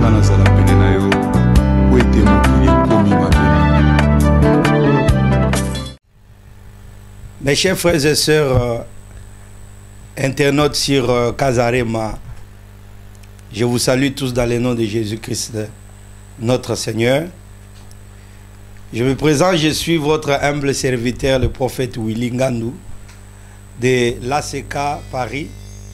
nga nazala pene na yo po ete mokili ekomi mabe. Mes chers frères et sœurs, internautes sur Casarema, je vous salue tous dans le nom de Jésus-Christ, notre Seigneur. Je me présente, je suis votre humble serviteur, le prophète Willy Ngandou, de l'ACK Paris.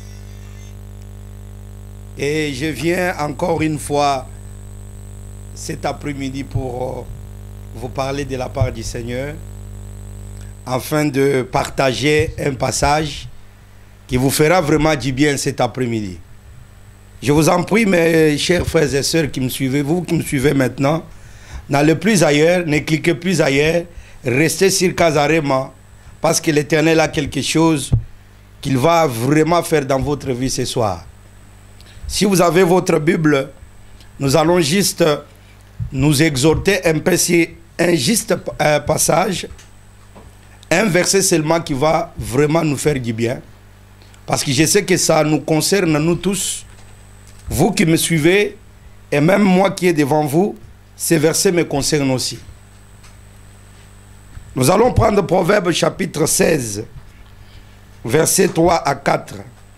Et je viens encore une fois cet après-midi pour vous parler de la part du Seigneur, afin de partager un passage qui vous fera vraiment du bien cet après-midi. Je vous en prie, mes chers frères et sœurs qui me suivez, vous qui me suivez maintenant, n'allez plus ailleurs, ne cliquez plus ailleurs, restez sur Casarema, parce que l'Éternel a quelque chose qu'il va vraiment faire dans votre vie ce soir. Si vous avez votre Bible, nous allons juste nous exhorter un peu sur un juste passage, un verset seulement qui va vraiment nous faire du bien. Parce que je sais que ça nous concerne, nous tous, vous qui me suivez, et même moi qui est devant vous, ces versets me concernent aussi. Nous allons prendre Proverbe chapitre 16, versets 3 à 4.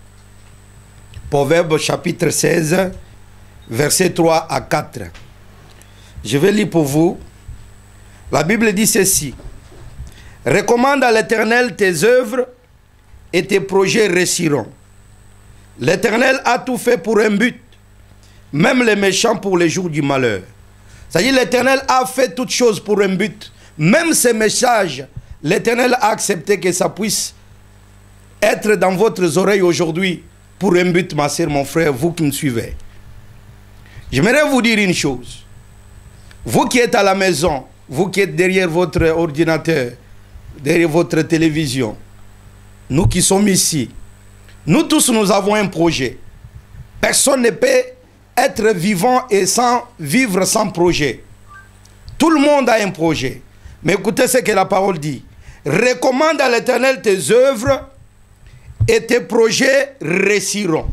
Proverbe chapitre 16, versets 3 à 4. Je vais lire pour vous. La Bible dit ceci. Recommande à l'Éternel tes œuvres et tes projets réussiront. L'Éternel a tout fait pour un but, même les méchants pour les jours du malheur. C'est-à-dire l'Éternel a fait toutes choses pour un but. Même ces messages, l'Éternel a accepté que ça puisse être dans votre oreille aujourd'hui pour un but, ma sœur, mon frère, vous qui me suivez. J'aimerais vous dire une chose. Vous qui êtes à la maison, vous qui êtes derrière votre ordinateur, derrière votre télévision, nous qui sommes ici, nous tous nous avons un projet. Personne ne peut être vivant et vivre sans projet. Tout le monde a un projet. Mais écoutez ce que la parole dit. Recommande à l'Éternel tes œuvres et tes projets réussiront.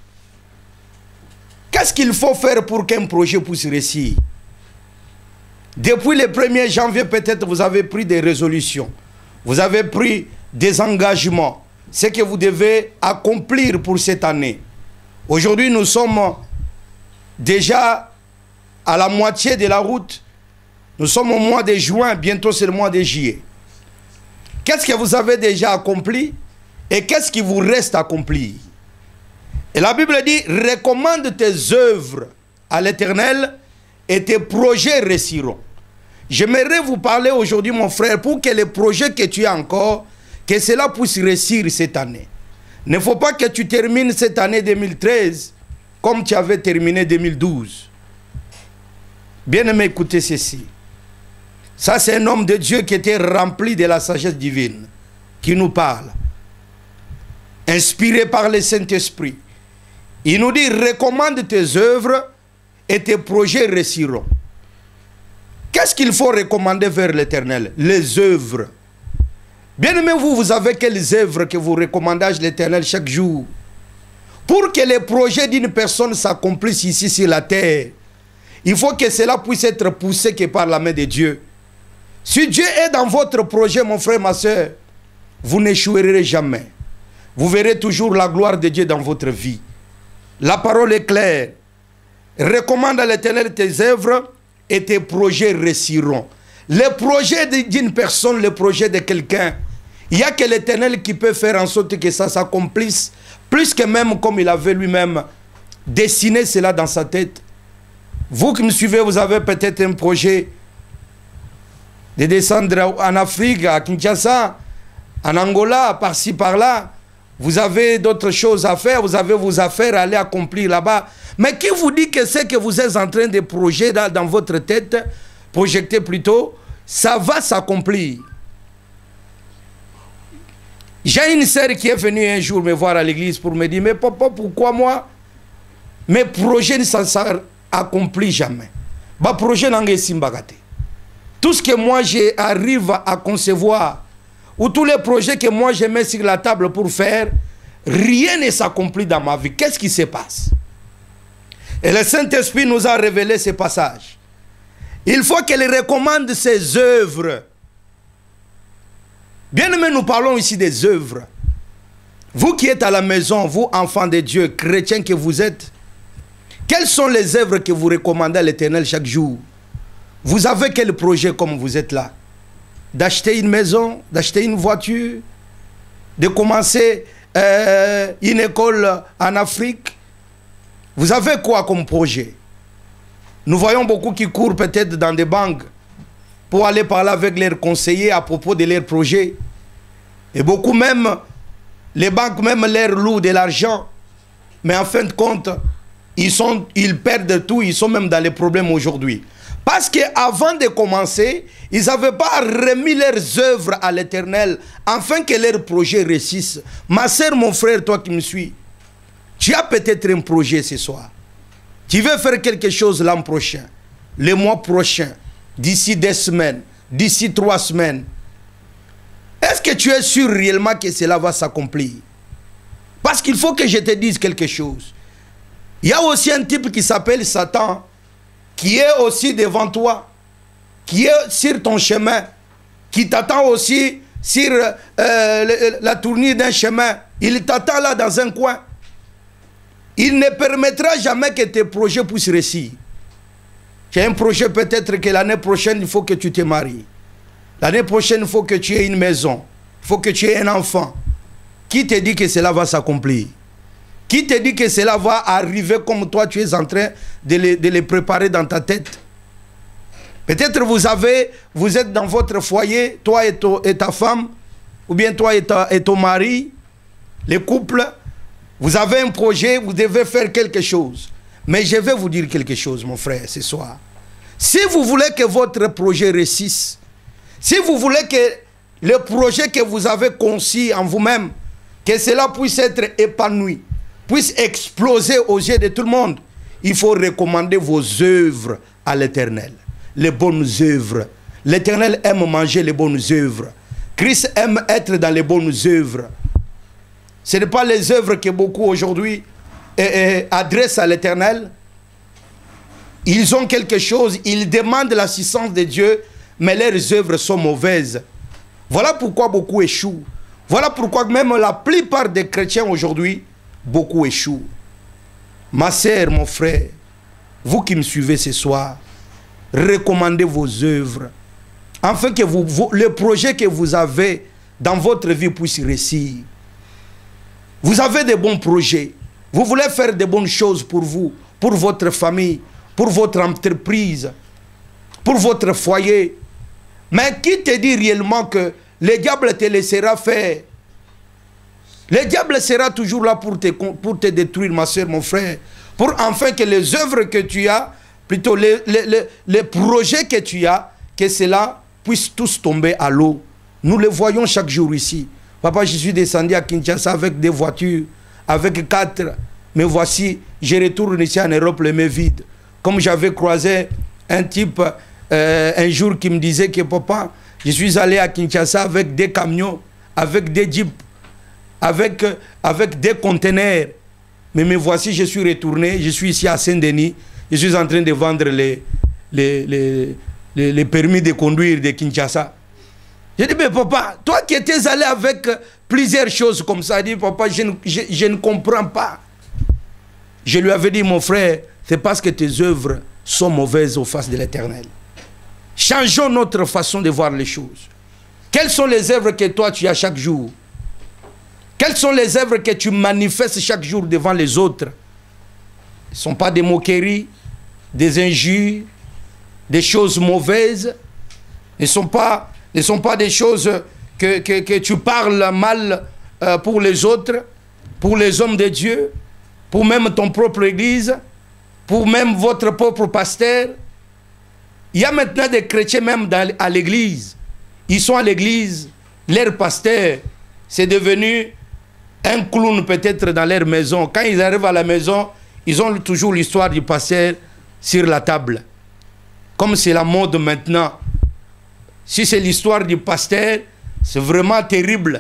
Qu'est-ce qu'il faut faire pour qu'un projet puisse réussir? Depuis le 1er janvier, peut-être vous avez pris des résolutions. Vous avez pris des engagements. Ce que vous devez accomplir pour cette année. Aujourd'hui, nous sommes déjà à la moitié de la route. Nous sommes au mois de juin, bientôt c'est le mois de juillet. Qu'est-ce que vous avez déjà accompli et qu'est-ce qui vous reste à accomplir? Et la Bible dit, recommande tes œuvres à l'Éternel et tes projets réussiront. J'aimerais vous parler aujourd'hui, mon frère, pour que les projets que tu as encore, que cela puisse réussir cette année. Il ne faut pas que tu termines cette année 2013 comme tu avais terminé 2012. Bien aimé, écoutez ceci. Ça, c'est un homme de Dieu qui était rempli de la sagesse divine, qui nous parle. Inspiré par le Saint-Esprit. Il nous dit, recommande tes œuvres et tes projets réussiront. Qu'est-ce qu'il faut recommander vers l'Éternel? Les œuvres. Bien aimé, vous avez quelles œuvres que vous recommandez à l'Éternel chaque jour? Pour que les projets d'une personne s'accomplissent ici sur la terre, il faut que cela puisse être poussé que par la main de Dieu. Si Dieu est dans votre projet, mon frère, ma soeur, vous n'échouerez jamais. Vous verrez toujours la gloire de Dieu dans votre vie. La parole est claire. Recommande à l'Éternel tes œuvres et tes projets réussiront. Les projets d'une personne, les projets de quelqu'un, il n'y a que l'Éternel qui peut faire en sorte que ça s'accomplisse, plus que même comme il avait lui-même dessiné cela dans sa tête. Vous qui me suivez, vous avez peut-être un projet de descendre en Afrique, à Kinshasa, en Angola, par-ci, par-là. Vous avez d'autres choses à faire, vous avez vos affaires à aller accomplir là-bas. Mais qui vous dit que c'est que vous êtes en train de projeter dans votre tête, projeter plutôt, ça va s'accomplir. J'ai une sœur qui est venue un jour me voir à l'église pour me dire, mais papa, pourquoi moi, mes projets ne s'accomplissent jamais. Bah, projet n'engage simbagate. Tout ce que moi j'arrive à concevoir, ou tous les projets que moi je mets sur la table pour faire, rien ne s'accomplit dans ma vie. Qu'est-ce qui se passe? Et le Saint-Esprit nous a révélé ces passages. Il faut qu'elle recommande ses œuvres. Bien aimé, nous parlons ici des œuvres. Vous qui êtes à la maison, vous enfants de Dieu, chrétiens que vous êtes, quelles sont les œuvres que vous recommandez à l'Éternel chaque jour? Vous avez quel projet comme vous êtes là? D'acheter une maison, d'acheter une voiture, de commencer une école en Afrique? Vous avez quoi comme projet? Nous voyons beaucoup qui courent peut-être dans des banques pour aller parler avec leurs conseillers à propos de leurs projets. Et beaucoup même, les banques même leur louent de l'argent. Mais en fin de compte, ils perdent tout, ils sont même dans les problèmes aujourd'hui. Parce qu'avant de commencer, ils n'avaient pas remis leurs œuvres à l'Éternel, afin que leurs projets réussissent. Ma soeur, mon frère, toi qui me suis, tu as peut-être un projet ce soir. Tu veux faire quelque chose l'an prochain, le mois prochain, d'ici 2 semaines, d'ici 3 semaines. Est-ce que tu es sûr réellement que cela va s'accomplir? Parce qu'il faut que je te dise quelque chose. Il y a aussi un type qui s'appelle Satan, qui est aussi devant toi, qui est sur ton chemin, qui t'attend aussi sur la tournure d'un chemin. Il t'attend là dans un coin. Il ne permettra jamais que tes projets puissent réussir. Tu as un projet peut-être que l'année prochaine, il faut que tu te maries. L'année prochaine, il faut que tu aies une maison. Il faut que tu aies un enfant. Qui te dit que cela va s'accomplir? Qui te dit que cela va arriver comme toi, tu es en train de les préparer dans ta tête? Peut-être vous êtes dans votre foyer, toi et ta femme, ou bien toi et ton mari, les couples. Vous avez un projet, vous devez faire quelque chose. Mais je vais vous dire quelque chose, mon frère, ce soir. Si vous voulez que votre projet réussisse, si vous voulez que le projet que vous avez conçu en vous-même, que cela puisse être épanoui, puisse exploser aux yeux de tout le monde, il faut recommander vos œuvres à l'Éternel. Les bonnes œuvres. L'Éternel aime manger les bonnes œuvres. Christ aime être dans les bonnes œuvres. Ce n'est pas les œuvres que beaucoup aujourd'hui adressent à l'Éternel. Ils ont quelque chose, ils demandent l'assistance de Dieu, mais leurs œuvres sont mauvaises. Voilà pourquoi beaucoup échouent. Voilà pourquoi même la plupart des chrétiens aujourd'hui, beaucoup échouent. Ma sœur, mon frère, vous qui me suivez ce soir, recommandez vos œuvres, afin que le projet que vous avez dans votre vie puisse réussir. Vous avez de bons projets. Vous voulez faire de bonnes choses pour vous, pour votre famille, pour votre entreprise, pour votre foyer. Mais qui te dit réellement que le diable te laissera faire? Le diable sera toujours là pour te détruire, ma soeur, mon frère. Pour enfin que les œuvres que tu as, plutôt les projets que tu as, que cela puisse tous tomber à l'eau. Nous le voyons chaque jour ici. Papa, je suis descendu à Kinshasa avec des voitures, avec 4. Mais voici, je retourne ici en Europe les mains vides. Comme j'avais croisé un type un jour qui me disait que papa, je suis allé à Kinshasa avec des camions, avec des jeeps, avec des conteneurs. Mais me voici, je suis retourné, je suis ici à Saint-Denis, je suis en train de vendre les permis de conduire de Kinshasa. Je dis, mais papa, toi qui étais allé avec plusieurs choses comme ça, je dis, papa, je ne comprends pas. Je lui avais dit, mon frère, c'est parce que tes œuvres sont mauvaises aux faces de l'Éternel. Changeons notre façon de voir les choses. Quelles sont les œuvres que toi tu as chaque jour? Quelles sont les œuvres que tu manifestes chaque jour devant les autres? Ce ne sont pas des moqueries, des injures, des choses mauvaises. Ne sont pas des choses que tu parles mal pour les autres, pour les hommes de Dieu, pour même ton propre église, pour même votre propre pasteur. Il y a maintenant des chrétiens même à l'église. Ils sont à l'église, leur pasteur, c'est devenu un clown peut-être dans leur maison. Quand ils arrivent à la maison, ils ont toujours l'histoire du pasteur sur la table. Comme c'est la mode maintenant. Si c'est l'histoire du pasteur, c'est vraiment terrible.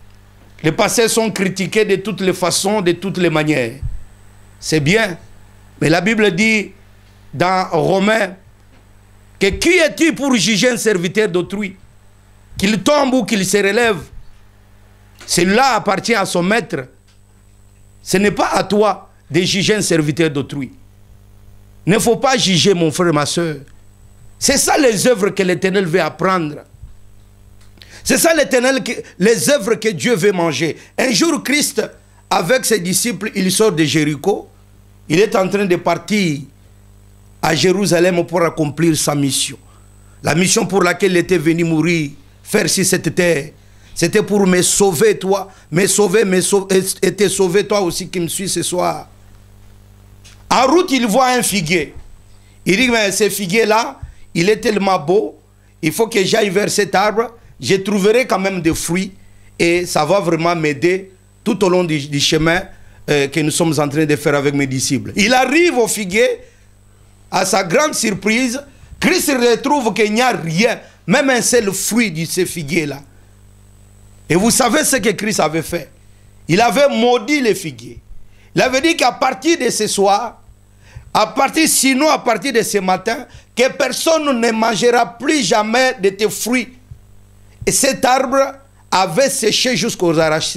Les pasteurs sont critiqués de toutes les façons, de toutes les manières. C'est bien. Mais la Bible dit dans Romains que qui es-tu pour juger un serviteur d'autrui? Qu'il tombe ou qu'il se relève, celui-là appartient à son maître. Ce n'est pas à toi de juger un serviteur d'autrui. Il ne faut pas juger, mon frère, ma soeur. C'est ça les œuvres que l'Éternel veut apprendre. C'est ça les œuvres que Dieu veut manger. Un jour, Christ, avec ses disciples, il sort de Jéricho. Il est en train de partir à Jérusalem pour accomplir sa mission. La mission pour laquelle il était venu mourir, faire sur cette terre. C'était pour me sauver, toi. Me sauver, et te sauver, toi aussi qui me suis ce soir. En route, il voit un figuier. Il dit, mais ce figuier-là, il est tellement beau, il faut que j'aille vers cet arbre, je trouverai quand même des fruits, et ça va vraiment m'aider tout au long du chemin que nous sommes en train de faire avec mes disciples. Il arrive au figuier, à sa grande surprise, Christ retrouve qu'il n'y a rien, même un seul fruit de ce figuier-là. Et vous savez ce que Christ avait fait? Il avait maudit les figuiers. Il avait dit qu'à partir de ce soir, sinon à partir de ce matin, que personne ne mangera plus jamais de tes fruits. Et cet arbre avait séché jusqu'aux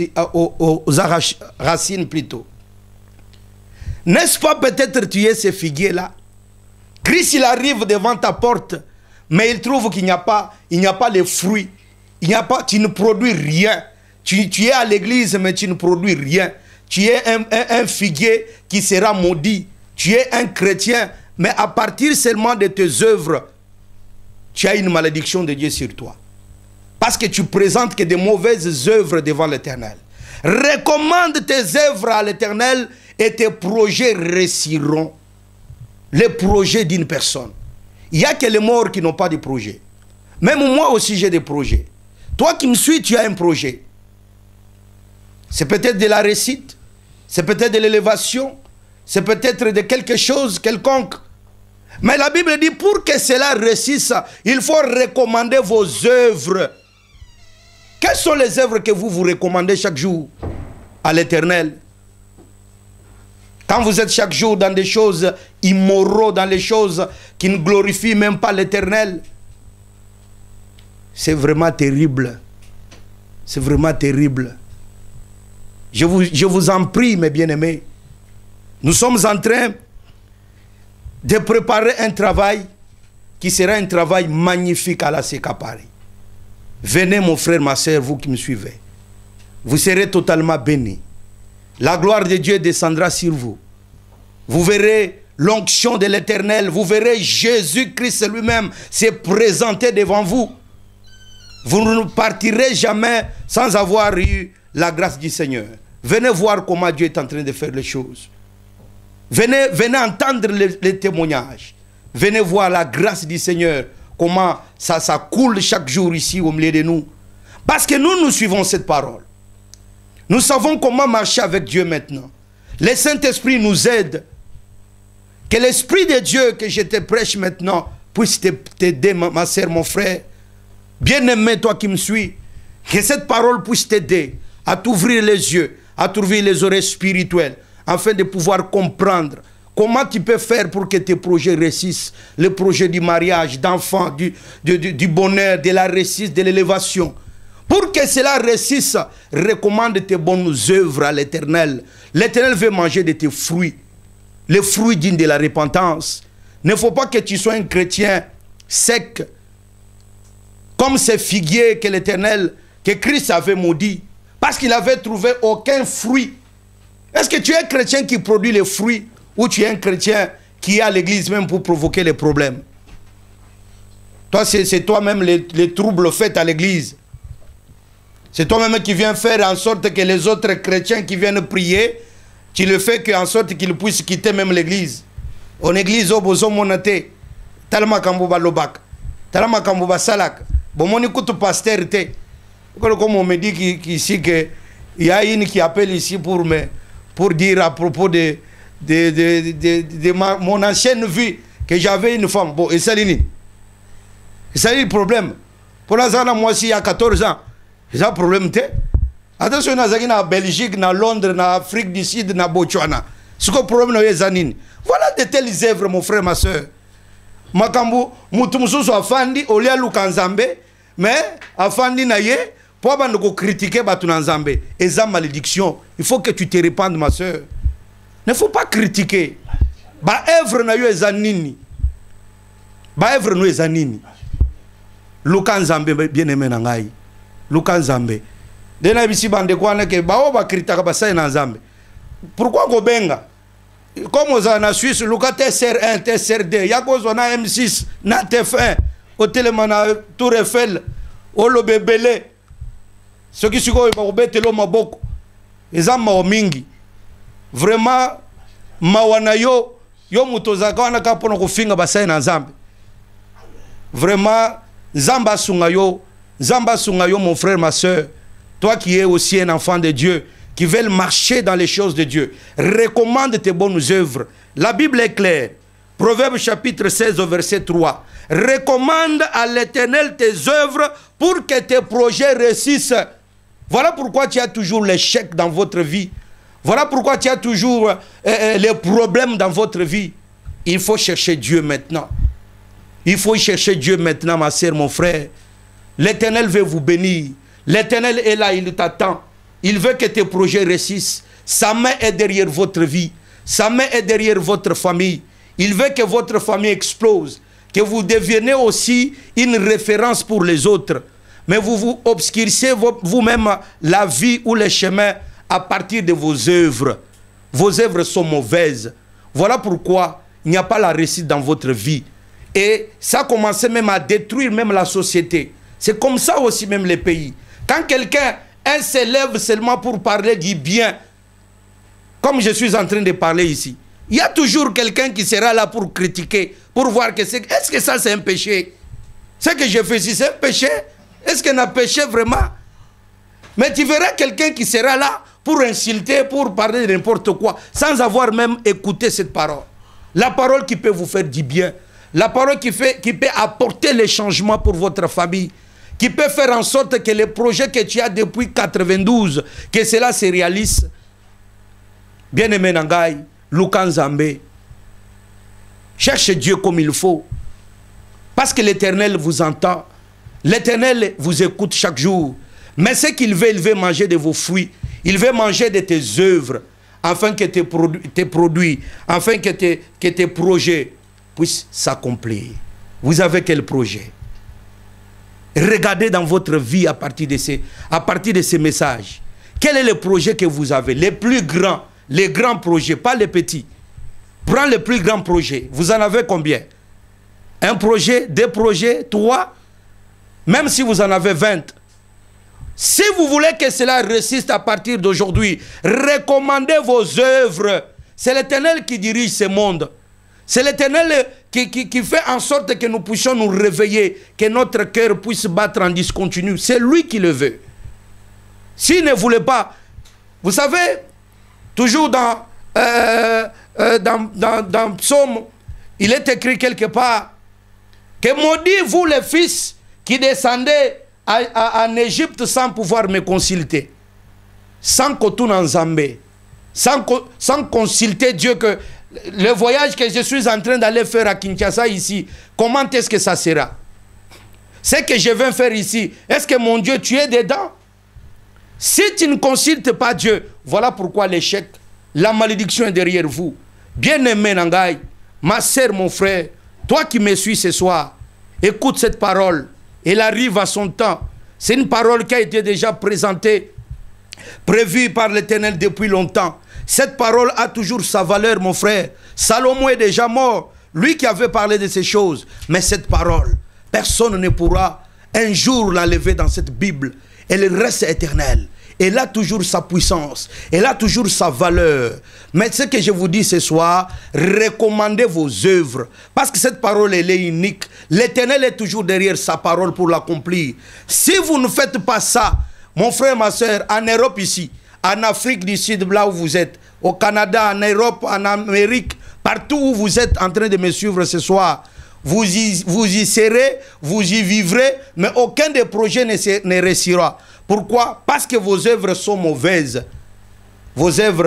racines plutôt. N'est-ce pas peut-être tuer ces figuiers-là? Christ, il arrive devant ta porte, mais il trouve qu'il n'y a pas les fruits. Tu ne produis rien. Tu es à l'église, mais tu ne produis rien. Tu es un figuier qui sera maudit. Tu es un chrétien, mais à partir seulement de tes œuvres, tu as une malédiction de Dieu sur toi. Parce que tu présentes que des mauvaises œuvres devant l'Éternel. Recommande tes œuvres à l'Éternel et tes projets réussiront. Les projets d'une personne. Il n'y a que les morts qui n'ont pas de projet. Même moi aussi j'ai des projets. Toi qui me suis, tu as un projet. C'est peut-être de la réussite, c'est peut-être de l'élévation, c'est peut-être de quelque chose quelconque. Mais la Bible dit, pour que cela réussisse, il faut recommander vos œuvres. Quelles sont les œuvres que vous recommandez chaque jour à l'Éternel? Quand vous êtes chaque jour dans des choses immoraux, dans les choses qui ne glorifient même pas l'Éternel, c'est vraiment terrible. C'est vraiment terrible. Je vous en prie, mes bien-aimés. Nous sommes en train de préparer un travail qui sera un travail magnifique à la Sécapari. Venez, mon frère, ma soeur, vous qui me suivez. Vous serez totalement bénis. La gloire de Dieu descendra sur vous. Vous verrez l'onction de l'Éternel. Vous verrez Jésus-Christ lui-même se présenter devant vous. Vous ne partirez jamais sans avoir eu la grâce du Seigneur. Venez voir comment Dieu est en train de faire les choses. Venez entendre les témoignages. Venez voir la grâce du Seigneur. Comment ça coule chaque jour ici au milieu de nous. Parce que nous suivons cette parole. Nous savons comment marcher avec Dieu maintenant. Le Saint-Esprit nous aide. Que l'Esprit de Dieu que je te prêche maintenant puisse t'aider, ma soeur, mon frère. Bien-aimé, toi qui me suis, que cette parole puisse t'aider à t'ouvrir les yeux, à t'ouvrir les oreilles spirituelles, afin de pouvoir comprendre comment tu peux faire pour que tes projets réussissent. Le projet du mariage, d'enfant, du bonheur, de la réussite, de l'élévation. Pour que cela réussisse, recommande tes bonnes œuvres à l'Éternel. L'Éternel veut manger de tes fruits, les fruits dignes de la repentance. Il ne faut pas que tu sois un chrétien sec, comme ces figuiers que l'Éternel, que Christ avait maudit, parce qu'il avait trouvé aucun fruit. Est-ce que tu es un chrétien qui produit les fruits, ou tu es un chrétien qui est à l'église même pour provoquer les problèmes? Toi, c'est toi-même les troubles faits à l'église. C'est toi-même qui viens faire en sorte que les autres chrétiens qui viennent prier, tu le fais en sorte qu'ils puissent quitter même l'église. En église, au bozo monate, talma kambuba lobak, talma kambuba salak, bon mon écoute pasteur te. Comme on me dit ici qu'il y a une qui appelle ici pour dire à propos de mon ancienne vie que j'avais une femme. Bon, et c'est le problème. Pour l'instant, moi aussi, il y a 14 ans. C'est un problème. Attention, on a en Belgique, en Londres, en Afrique du Sud, en Botswana. Ce que le problème est zanini. Voilà de telles œuvres, mon frère, ma soeur. Makambu, mutumususu afandi, olia lukanzambe, mais afandi na ye, pour abandonner critiquer batunanzambe. Et ça, malédiction. Il faut que tu te répandes, ma soeur. Ne faut pas critiquer. Ba œuvre na yo ezanini. Ba œuvre no ezanini. Lukanzambe bien aimé na ngai. Lukanzambe. Dena bisi bande kwana ke ba o ba critica ba sai na nzambe. Pourquoi go benga? Comme aux en Suisse, Luka TSR1, TSR2, Yako Zona M6, na TF1, au Télémana Tour Eiffel, au Lobebele. Ceux qui sont au Betelo Maboko, ils ont mingi. Vraiment, Mawanayo, yo mutozaka wana kapono kufinga basai na Nzambe. Vraiment, Zamba Sungayo, mon frère, ma soeur, toi qui es aussi un enfant de Dieu, qui veulent marcher dans les choses de Dieu, recommande tes bonnes œuvres. La Bible est claire. Proverbe chapitre 16 au verset 3. Recommande à l'Éternel tes œuvres pour que tes projets réussissent. Voilà pourquoi tu as toujours l'échec dans votre vie. Voilà pourquoi tu as toujours les problèmes dans votre vie. Il faut chercher Dieu maintenant. Il faut chercher Dieu maintenant, ma sœur, mon frère. L'Éternel veut vous bénir. L'Éternel est là, il t'attend. Il veut que tes projets réussissent. Sa main est derrière votre vie. Sa main est derrière votre famille. Il veut que votre famille explose. Que vous deveniez aussi une référence pour les autres. Mais vous vous obscurcissez vous-même la vie ou les chemins à partir de vos œuvres. Vos œuvres sont mauvaises. Voilà pourquoi il n'y a pas la réussite dans votre vie. Et ça a commencé même à détruire même la société. C'est comme ça aussi même les pays. Quand quelqu'un s'élève seulement pour parler du bien, comme je suis en train de parler ici, il y a toujours quelqu'un qui sera là pour critiquer, pour voir que c'est... Est-ce que ça c'est un péché? Ce que je fais ici, c'est un péché? Est-ce qu'on a péché vraiment? Mais tu verras quelqu'un qui sera là pour insulter, pour parler de n'importe quoi, sans avoir même écouté cette parole. La parole qui peut vous faire du bien, la parole qui peut apporter les changements pour votre famille, qui peut faire en sorte que les projets que tu as depuis 92, que cela se réalise. Bien-aimé Nangai, Lukanzambe, cherchez Dieu comme il faut. Parce que l'Éternel vous entend. L'Éternel vous écoute chaque jour. Mais ce qu'il veut, il veut manger de vos fruits. Il veut manger de tes œuvres, afin que tes produits, afin que tes projets puissent s'accomplir. Vous avez quel projet? Regardez dans votre vie à partir de ces messages. Quel est le projet que vous avez? Les plus grands, les grands projets, pas les petits. Prends les plus grands projets. Vous en avez combien? Un projet, deux projets, trois? Même si vous en avez 20. Si vous voulez que cela réussisse à partir d'aujourd'hui, recommandez vos œuvres. C'est l'Éternel qui dirige ce monde. C'est l'Éternel qui fait en sorte que nous puissions nous réveiller, que notre cœur puisse battre en discontinu. C'est lui qui le veut. S'il ne voulait pas, vous savez, toujours dans Psaume, il est écrit quelque part que maudit vous les fils qui descendaient en Égypte sans pouvoir me consulter, sans sans consulter Dieu, que le voyage que je suis en train d'aller faire à Kinshasa ici, comment est-ce que ça sera? Ce que je viens faire ici, est-ce que mon Dieu, tu es dedans? Si tu ne consultes pas Dieu, voilà pourquoi l'échec, la malédiction est derrière vous. Bien-aimé Nangai, ma sœur, mon frère, toi qui me suis ce soir, écoute cette parole. Elle arrive à son temps. C'est une parole qui a été déjà présentée, prévue par l'Éternel depuis longtemps. Cette parole a toujours sa valeur, mon frère. Salomon est déjà mort, lui qui avait parlé de ces choses. Mais cette parole, personne ne pourra un jour l'enlever dans cette Bible. Elle reste éternelle. Elle a toujours sa puissance. Elle a toujours sa valeur. Mais ce que je vous dis ce soir, recommandez vos œuvres. Parce que cette parole, elle est unique. L'Éternel est toujours derrière sa parole pour l'accomplir. Si vous ne faites pas ça, mon frère, ma soeur, en Europe ici, en Afrique du Sud, là où vous êtes, au Canada, en Europe, en Amérique, partout où vous êtes en train de me suivre ce soir, vous y serez, vous y vivrez, mais aucun des projets ne réussira. Pourquoi? Parce que vos œuvres sont mauvaises. Vos œuvres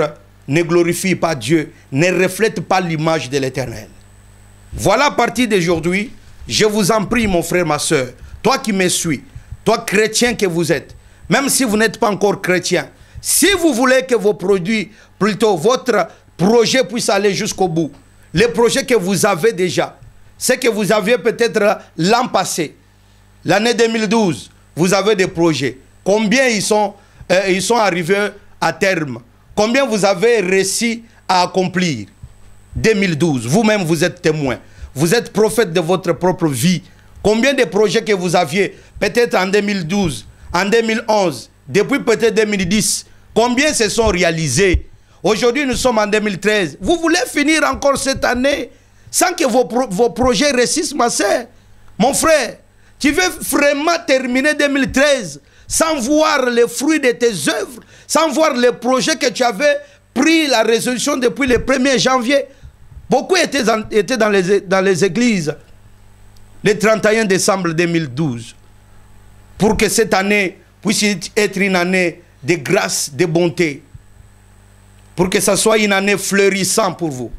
ne glorifie pas Dieu, ne reflète pas l'image de l'Éternel. Voilà, à partir d'aujourd'hui, je vous en prie, mon frère, ma soeur, toi qui me suis, toi chrétien que vous êtes, même si vous n'êtes pas encore chrétien, si vous voulez que vos produits, plutôt votre projet puisse aller jusqu'au bout, les projets que vous avez déjà, ce que vous aviez peut-être l'an passé, l'année 2012, vous avez des projets. Combien ils sont arrivés à terme? Combien vous avez réussi à accomplir? 2012, vous-même vous êtes témoin. Vous êtes prophète de votre propre vie. Combien de projets que vous aviez, peut-être en 2012, en 2011, depuis peut-être 2010, combien se sont réalisés? Aujourd'hui, nous sommes en 2013. Vous voulez finir encore cette année sans que vos projets réussissent, ma sœur? Mon frère, tu veux vraiment terminer 2013 sans voir les fruits de tes œuvres, sans voir les projets que tu avais pris la résolution depuis le 1er janvier. Beaucoup étaient dans les églises le 31 décembre 2012 pour que cette année puisse être une année de grâce, de bonté, pour que ça soit une année fleurissante pour vous.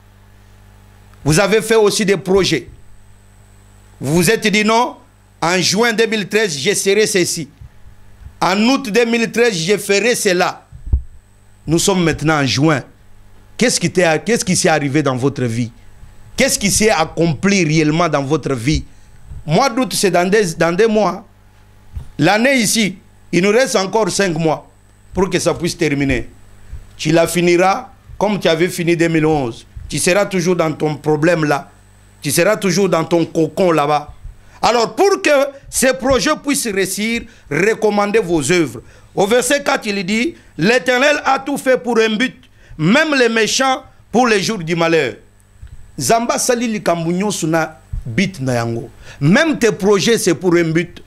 Vous avez fait aussi des projets. Vous vous êtes dit non, en juin 2013, je serai ceci. En août 2013, je ferai cela. Nous sommes maintenant en juin. Qu'est-ce qui s'est arrivé dans votre vie? Qu'est-ce qui s'est accompli réellement dans votre vie? Mois d'août, c'est dans des mois. L'année ici, il nous reste encore 5 mois pour que ça puisse terminer. Tu la finiras comme tu avais fini 2011. Tu seras toujours dans ton problème là. Tu seras toujours dans ton cocon là-bas. Alors, pour que ces projets puissent réussir, recommandez vos œuvres. Au verset 4, il dit, l'Éternel a tout fait pour un but, même les méchants pour les jours du malheur. Zamba salili kambunyo suna bit na yango. Même tes projets, c'est pour un but.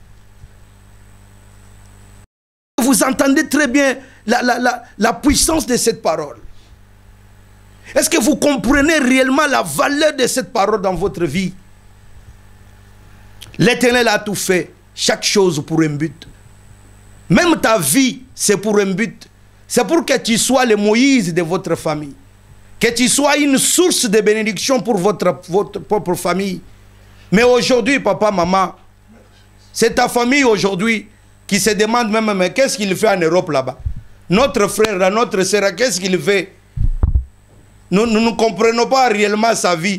Vous entendez très bien la puissance de cette parole. Est-ce que vous comprenez réellement la valeur de cette parole dans votre vie? L'Éternel a tout fait, chaque chose pour un but. Même ta vie, c'est pour un but. C'est pour que tu sois le Moïse de votre famille. Que tu sois une source de bénédiction pour votre propre famille. Mais aujourd'hui, papa, maman, c'est ta famille aujourd'hui qui se demande même, mais qu'est-ce qu'il fait en Europe là-bas? Notre frère, notre sœur, qu'est-ce qu'il fait? Nous ne comprenons pas réellement sa vie.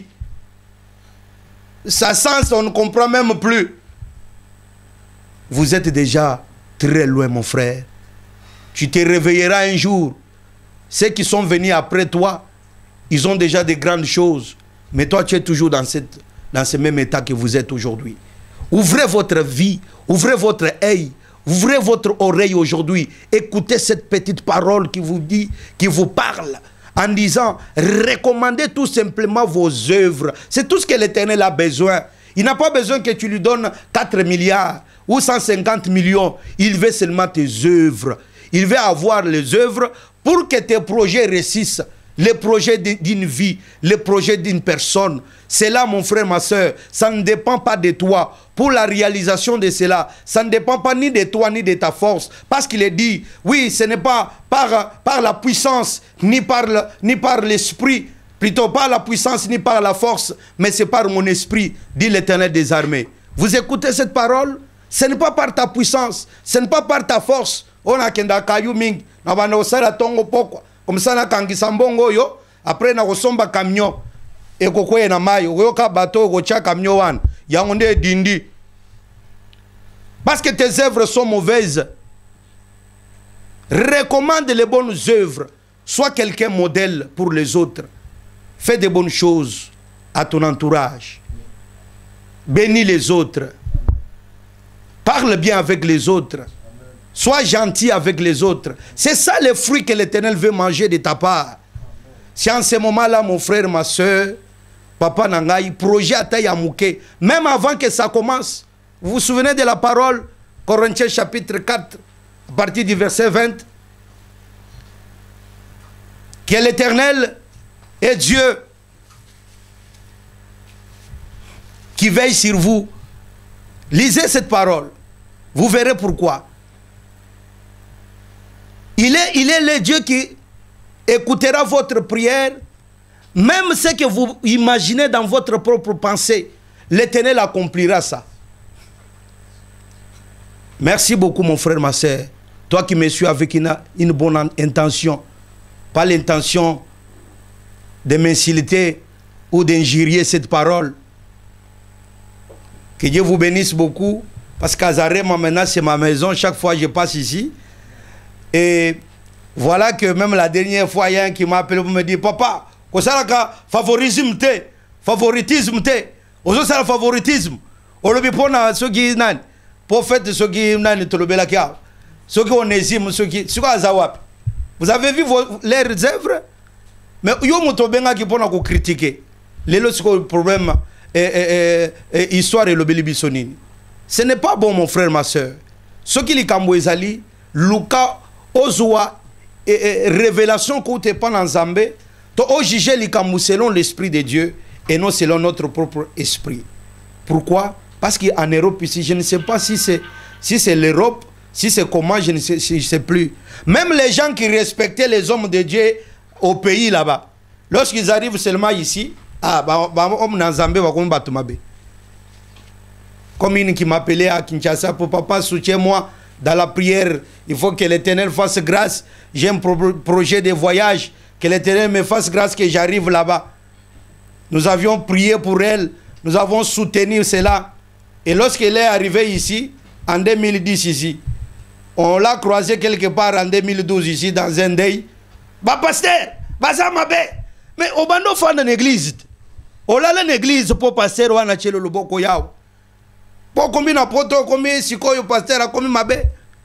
Sa sens, on ne comprend même plus. Vous êtes déjà très loin, mon frère. Tu te réveilleras un jour. Ceux qui sont venus après toi, ils ont déjà de grandes choses. Mais toi, tu es toujours dans ce même état que vous êtes aujourd'hui. Ouvrez votre vie, ouvrez votre œil, ouvrez votre oreille aujourd'hui. Écoutez cette petite parole qui vous dit, qui vous parle. En disant, recommandez tout simplement vos œuvres. C'est tout ce que l'Éternel a besoin. Il n'a pas besoin que tu lui donnes 4 milliards ou 150 millions. Il veut seulement tes œuvres. Il veut avoir les œuvres pour que tes projets réussissent. Les projets d'une vie, les projets d'une personne. C'est là, mon frère, ma soeur, ça ne dépend pas de toi. Pour la réalisation de cela, ça ne dépend pas ni de toi, ni de ta force. Parce qu'il est dit, oui, ce n'est pas par la puissance, ni par l'esprit, plutôt pas la puissance, ni par la force, mais c'est par mon esprit, dit l'Éternel des armées. Vous écoutez cette parole? Ce n'est pas par ta puissance, ce n'est pas par ta force. On a kenda kayu ming, na bana osala tongo pokwa. Comme ça, na kangisa mbongo yo, après na kosomba camion, et kokoye na mayo, yoka bateau, kocha camion wan, yangonde dindi. Parce que tes œuvres sont mauvaises. Recommande les bonnes œuvres. Sois quelqu'un modèle pour les autres. Fais de bonnes choses à ton entourage. Bénis les autres. Parle bien avec les autres. Sois gentil avec les autres. C'est ça le fruit que l'Éternel veut manger de ta part. Si en ce moment-là, mon frère, ma soeur, papa Nangaï, projet à taille à mouké, même avant que ça commence, vous vous souvenez de la parole, Corinthiens chapitre 4, à partir du verset 20, que l'Éternel est Dieu qui veille sur vous. Lisez cette parole, vous verrez pourquoi. Il est le Dieu écoutera votre prière, même ce que vous imaginez dans votre propre pensée, l'Éternel accomplira ça. Merci beaucoup mon frère, ma soeur. Toi qui me suis avec une bonne intention, pas l'intention de m'insulter ou d'injurier cette parole. Que Dieu vous bénisse beaucoup, parce qu'Azarema maintenant c'est ma maison, chaque fois je passe ici. Et voilà que même la dernière fois, il y a un qui m'a appelé pour me dire, papa, favoritisme, favoritisme, le favoritisme. Pour faire ce qui ceux qui onésime, ceux qui vous avez vu leurs œuvres, mais yo motobenga qui pona ko critiquer les le problème histoire et le belibisonini. Ce n'est pas bon mon frère, ma soeur. Ce qui li kamboezali luka ozwa révélation qu'on te pas dans Zambé, to o juger li kambo selon l'esprit de Dieu et non selon notre propre esprit. Pourquoi? Parce qu'en Europe ici, je ne sais pas si c'est l'Europe, si c'est comment, je ne sais plus. Même les gens qui respectaient les hommes de Dieu au pays là-bas, lorsqu'ils arrivent seulement ici, comme une qui m'appelait à Kinshasa, pour papa, soutiens-moi dans la prière, il faut que l'Éternel fasse grâce. J'ai un projet de voyage, que l'Éternel me fasse grâce que j'arrive là-bas. Nous avions prié pour elle, nous avons soutenu cela. Et lorsqu'elle est arrivée ici, en 2010 ici, on l'a croisée quelque part en 2012 ici, dans un day. Bah pasteur, baza mabe. Mais au bando fan d'une église. On l'a l'église pour pasteur ou na chelo luboko yao. Pour combien na poto, combien siko yo pasteur a combien mabe.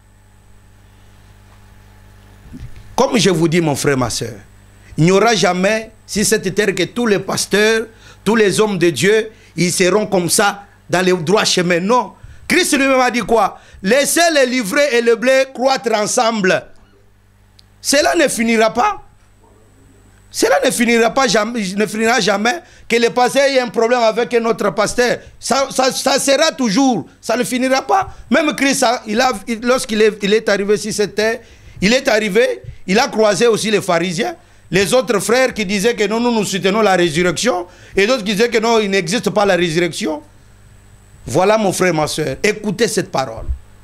Comme je vous dis mon frère, ma soeur, il n'y aura jamais, si cette terre, que tous les pasteurs, tous les hommes de Dieu, ils seront comme ça, dans les droits chemins. Non. Christ lui-même a dit quoi? Laissez les livrets et le blé croître ensemble. Cela ne finira pas. Cela ne finira pas jamais, ne finira jamais que le pasteur ait un problème avec un autre pasteur. Ça sera toujours. Ça ne finira pas. Même Christ, lorsqu'il est arrivé sur cette terre, il est arrivé, il a croisé aussi les pharisiens, les autres frères qui disaient que non, nous soutenons la résurrection, et d'autres qui disaient que non, il n'existe pas la résurrection. Voilà mon frère, ma soeur, écoutez cette parole.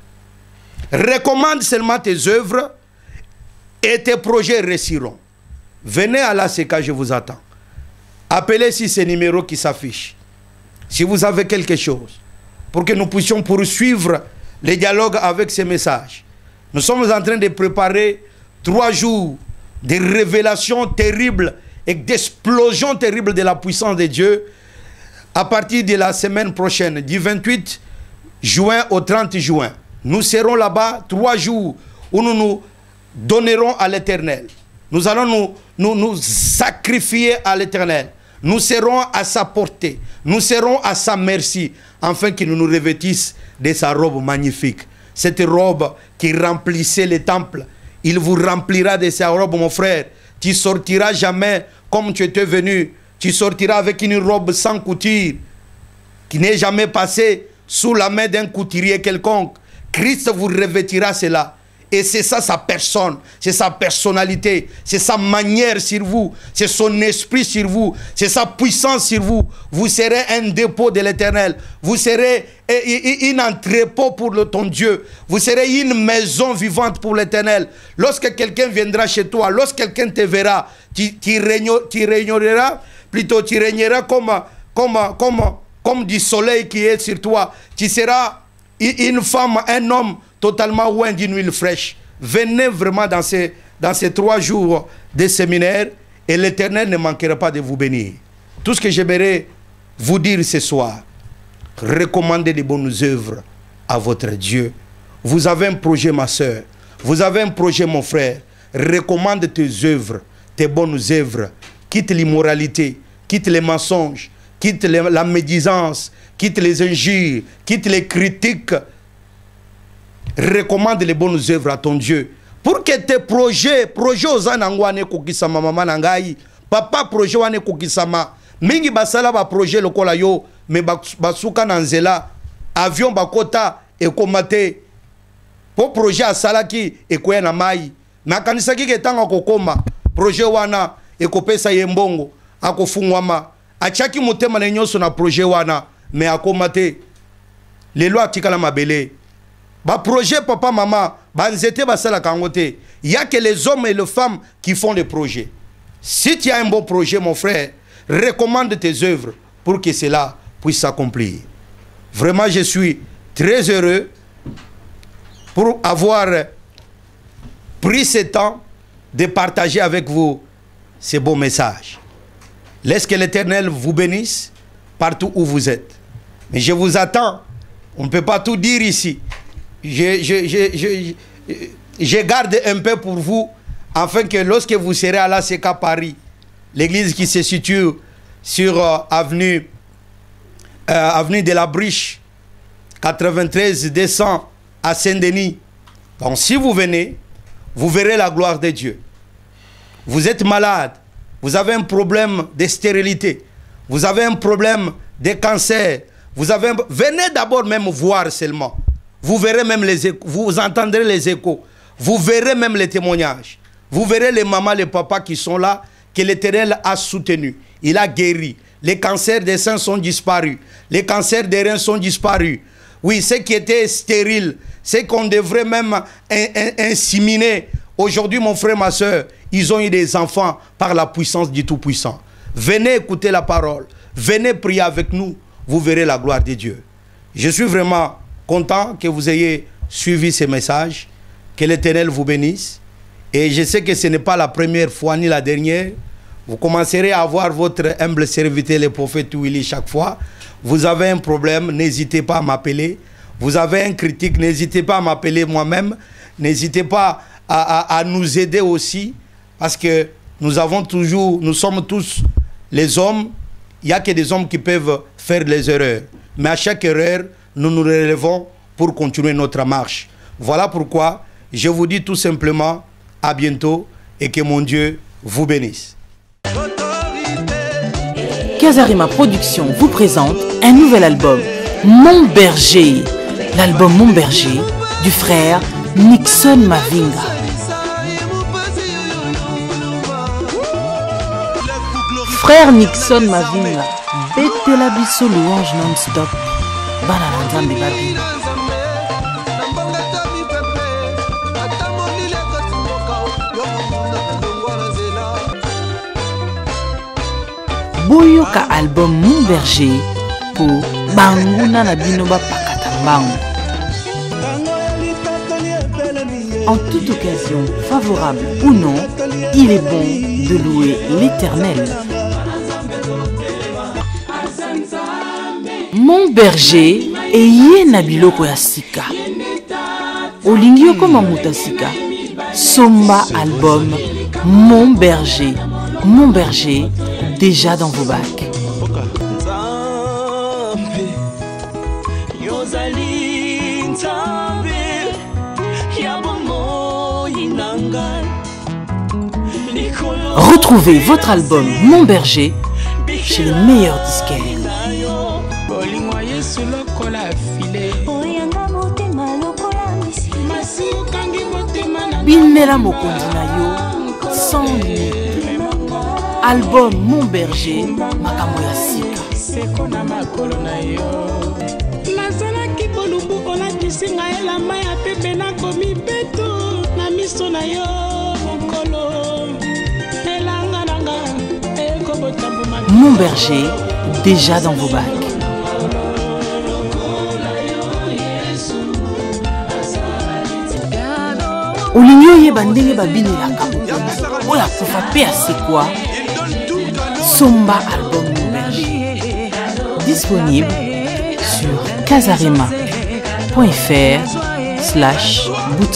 Recommande seulement tes œuvres et tes projets réussiront. Venez à la CK, je vous attends. Appelez ici ces numéros qui s'affichent. Si vous avez quelque chose, pour que nous puissions poursuivre les dialogues avec ces messages. Nous sommes en train de préparer 3 jours de révélations terribles et d'explosions terribles de la puissance de Dieu. À partir de la semaine prochaine, du 28 juin au 30 juin, nous serons là-bas 3 jours où nous nous donnerons à l'Éternel. Nous allons nous sacrifier à l'Éternel. Nous serons à sa portée. Nous serons à sa merci, afin qu'il nous revêtisse de sa robe magnifique. Cette robe qui remplissait les temples, il vous remplira de sa robe, mon frère. Tu sortiras jamais comme tu étais venu. Tu sortiras avec une robe sans couture, qui n'est jamais passée sous la main d'un couturier quelconque. Christ vous revêtira cela. Et c'est ça sa personne, c'est sa personnalité, c'est sa manière sur vous, c'est son esprit sur vous, c'est sa puissance sur vous. Vous serez un dépôt de l'Éternel, vous serez un entrepôt pour ton Dieu, vous serez une maison vivante pour l'Éternel. Lorsque quelqu'un viendra chez toi, lorsque quelqu'un te verra, tu régneras, plutôt tu régneras comme du soleil qui est sur toi. Tu seras une femme, un homme totalement loin d'une huile fraîche. Venez vraiment dans ces 3 jours de séminaire et l'Éternel ne manquera pas de vous bénir. Tout ce que j'aimerais vous dire ce soir, recommandez les bonnes œuvres à votre Dieu. Vous avez un projet, ma soeur. Vous avez un projet, mon frère. Recommande tes œuvres, tes bonnes œuvres. Quitte l'immoralité, quitte les mensonges, quitte la médisance, quitte les injures, quitte les critiques. Recommande les bonnes œuvres à ton Dieu. Pour que tes projets aux anangwane kokisama mama nangai, papa projet wane kokisama, mingi basala ba projet lokola yo, me basuka nanzela, avion bakota ekomate. Po projet asalaki ekoya na mai. Na kanisa ki ketanga kokoma, projet wana ekopesa yembongo akofungwama achaki motema na nyonso na projet wana mais akomate lelo atikala mabele ba projet papa maman ba nzete basala kangote. Il y a que les hommes et les femmes qui font les projets. Si tu as un bon projet mon frère, recommande tes œuvres pour que cela puisse s'accomplir. Vraiment je suis très heureux pour avoir pris ce temps de partager avec vous ces beaux messages. Laisse que l'Éternel vous bénisse partout où vous êtes. Mais je vous attends. On ne peut pas tout dire ici. Je garde un peu pour vous, afin que lorsque vous serez à l'ACK Paris, l'église qui se situe sur avenue de la Briche, 93 descend à Saint-Denis. Donc si vous venez, vous verrez la gloire de Dieu. Vous êtes malade, vous avez un problème de stérilité, vous avez un problème de cancer, venez d'abord même voir seulement. Vous verrez même les échos, vous entendrez les échos, vous verrez même les témoignages. Vous verrez les mamans, les papas qui sont là, que l'Éternel a soutenus. Il a guéri. Les cancers des seins sont disparus. Les cancers des reins sont disparus. Oui, ceux qui étaient stériles, ceux qu'on devrait même inséminer. Aujourd'hui, mon frère, ma soeur, ils ont eu des enfants par la puissance du Tout-Puissant. Venez écouter la parole. Venez prier avec nous. Vous verrez la gloire de Dieu. Je suis vraiment content que vous ayez suivi ces messages. Que l'Éternel vous bénisse. Et je sais que ce n'est pas la première fois ni la dernière. Vous commencerez à avoir votre humble serviteur, le prophète Willy, chaque fois. Vous avez un problème, n'hésitez pas à m'appeler. Vous avez un critique, n'hésitez pas à m'appeler moi-même. N'hésitez pas à nous aider aussi. Parce que nous sommes tous les hommes. Il n'y a que des hommes qui peuvent faire les erreurs. Mais à chaque erreur, nous nous relevons pour continuer notre marche. Voilà pourquoi je vous dis tout simplement à bientôt et que mon Dieu vous bénisse. Kazarima Production vous présente un nouvel album, Mon Berger. L'album Mon Berger du frère Nixon Mavinga. Frère Nixon Mavinga, bête la biso louange non-stop. Banalanzambe babi. Boyoka album Mon Berger pour Banguna na binoba pakata bango. En toute occasion, favorable ou non, il est bon de louer l'Éternel. Mon Berger et yena biloko ya sika. Olingi okoma mutasika. Somba album Mon Berger. Mon Berger, déjà dans vos bacs. Retrouvez votre album Mon Berger chez les meilleurs disquaires. Bimela mokonzi na yo sans limite. Album Mon Berger, makambo ya sika. Nazalaki bolumbu olakisi ngai elamba ya pembe nakomi beto na miso na yo mokolo elanga nanga ekobotambuma. Mon Berger, déjà dans vos bacs. Olingi oyeba ndenge babinelaka mokonzi oyo akufa mpe asekwa. Somba album Mon Berger. Disponible sur kazarima.fr/boutique.